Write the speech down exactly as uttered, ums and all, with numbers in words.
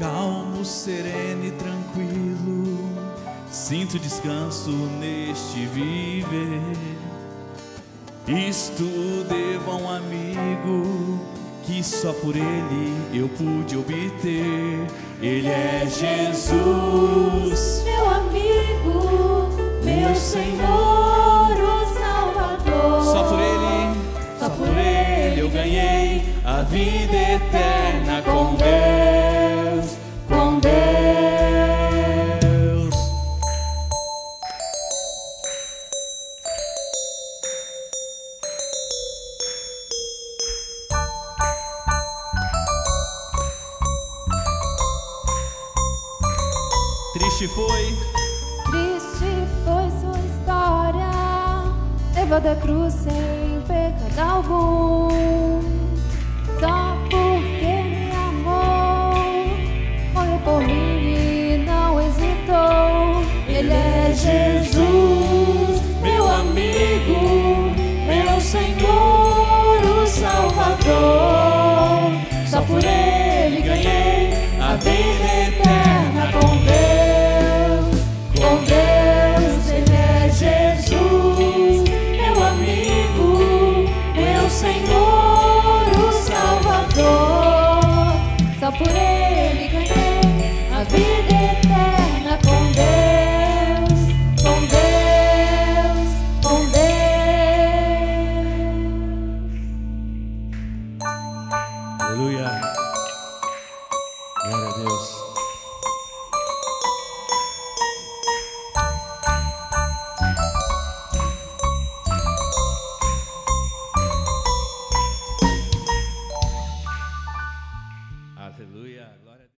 calmo, sereno e tranquilo, sinto descanso neste viver. Isto devo a um amigo que só por ele eu pude obter. Ele é Jesus, meu amigo, meu Senhor, o Salvador. só por ele, só por ele eu ganhei a vida eterna com Deus, com Deus. Triste foi, Triste foi sua história, levou da cruz sem pecado algum. Só porque me amou, morreu por mim e não hesitou. Ele é Jesus, meu amigo, meu Senhor, o Salvador. Só por ele ganhei a vida eterna com Deus, com Deus. Ele é Jesus, meu amigo, meu Senhor, o Salvador. Só por ele ganhei a vida eterna com Deus, com Deus, com Deus. aleluia, glória a Deus. Aleluia, glória a Deus.